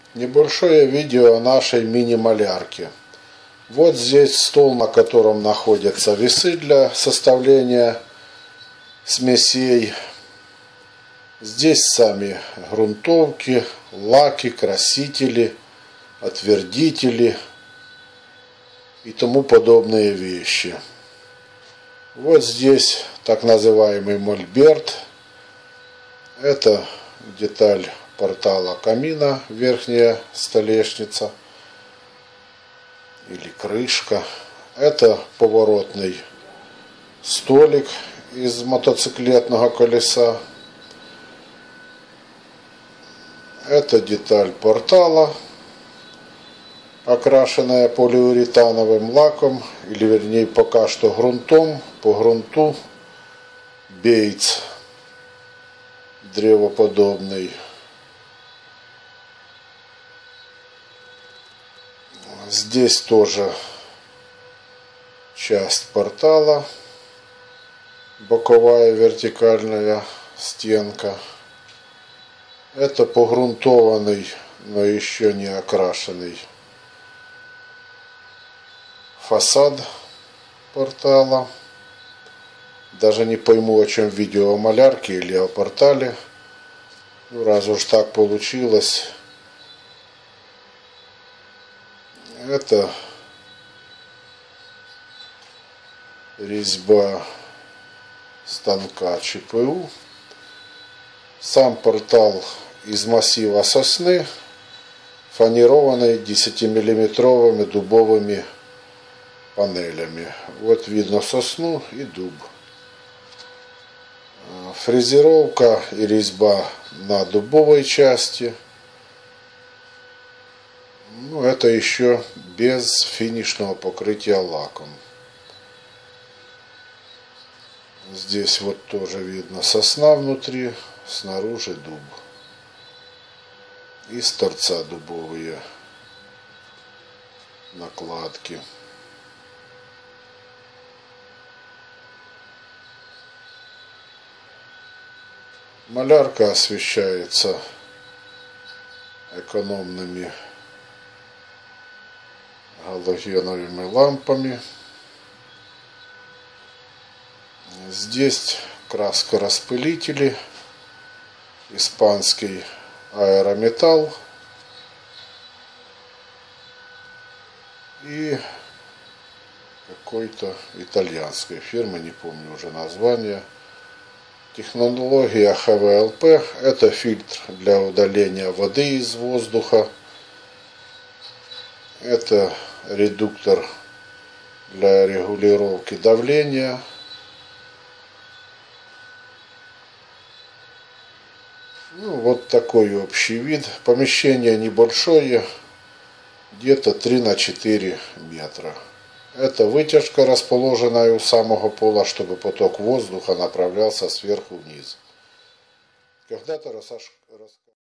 Небольшое видео о нашей мини-малярке. Вот здесь стол, на котором находятся весы для составления смесей. Здесь сами грунтовки, лаки, красители, отвердители и тому подобные вещи. Вот здесь так называемый мольберт. Это деталь портала камина, верхняя столешница или крышка. Это поворотный столик из мотоциклетного колеса. Это деталь портала, окрашенная полиуретановым лаком, или вернее пока что грунтом, по грунту бейтс древоподобный. Здесь тоже часть портала, боковая вертикальная стенка. Это погрунтованный, но еще не окрашенный фасад портала. Даже не пойму, о чем видео, о малярке или о портале. Ну, раз уж так получилось. Это резьба станка ЧПУ. Сам портал из массива сосны, фанерованный 10-миллиметровыми дубовыми панелями. Вот видно сосну и дуб. Фрезеровка и резьба на дубовой части. Ну, это еще без финишного покрытия лаком. Здесь вот тоже видно сосна внутри, снаружи дуб. И с торца дубовые накладки. Малярка освещается экономными галогеновыми лампами. Здесь краскораспылители, испанский аэрометалл и какой-то итальянской фирмы, не помню уже название. Технология ХВЛП – это фильтр для удаления воды из воздуха. Это редуктор для регулировки давления. Ну, вот такой общий вид. Помещение небольшое, где-то 3 на 4 метра. Это вытяжка, расположенная у самого пола, чтобы поток воздуха направлялся сверху вниз. Когда-то